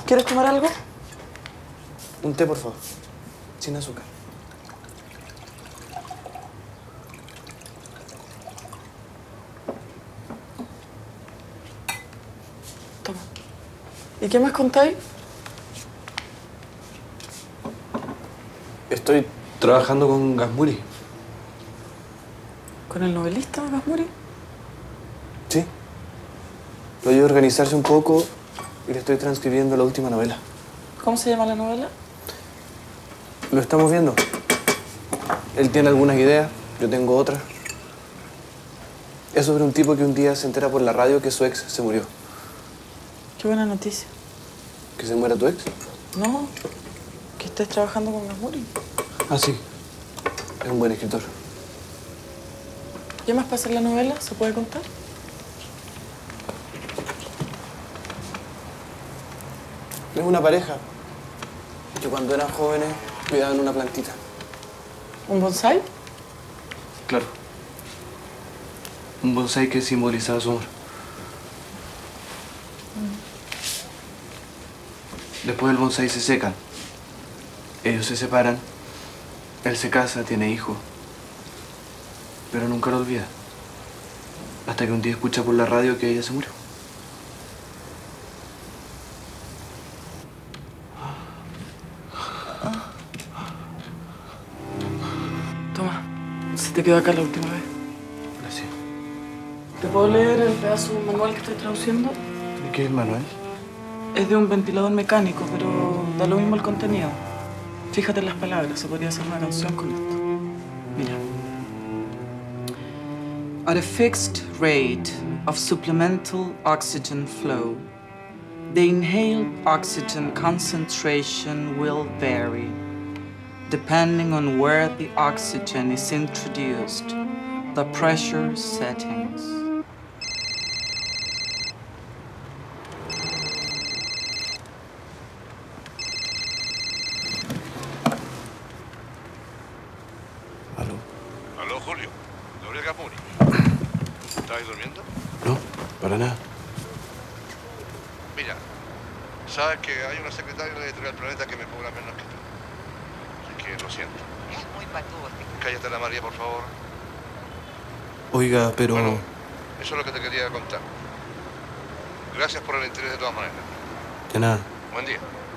¿Quieres tomar algo? Un té, por favor. Sin azúcar. Toma. ¿Y qué más contáis? Estoy trabajando con Gasmuri. ¿Con el novelista Gasmuri? Sí. Lo ayudo a organizarse un poco y le estoy transcribiendo la última novela. ¿Cómo se llama la novela? Lo estamos viendo. Él tiene algunas ideas, yo tengo otras. Es sobre un tipo que un día se entera por la radio que su ex se murió. Qué buena noticia. ¿Que se muera tu ex? No, que estés trabajando con Gasmuri. Ah, sí. Es un buen escritor. ¿Qué más pasa en la novela? ¿Se puede contar? Es una pareja que cuando eran jóvenes cuidaban una plantita. ¿Un bonsái? Claro. Un bonsái que simbolizaba su amor. Después del bonsái se seca. Ellos se separan. Él se casa, tiene hijos. Pero nunca lo olvida. Hasta que un día escucha por la radio que ella se murió. Toma, se te quedó acá la última vez. Gracias. ¿Te puedo leer el pedazo manual que estoy traduciendo? ¿Y qué es Manuel? Es de un ventilador mecánico, pero da lo mismo el contenido. Fíjate en las palabras, se podría hacer una canción con esto. Mira. At a fixed rate of supplemental oxygen flow, the inhaled oxygen concentration will vary, depending on where the oxygen is introduced, the pressure settings. ¿Aló? Aló, Julio. Gabriel Gasmuri. ¿Estabas durmiendo? No, para nada. Mira, sabes que hay una secretaria de la editorial Planeta que me cobra menos que tú. Así que lo siento. Es muy patudo. Cállate la María, por favor. Oiga, pero... Bueno, eso es lo que te quería contar. Gracias por el interés de todas maneras. De nada. Buen día.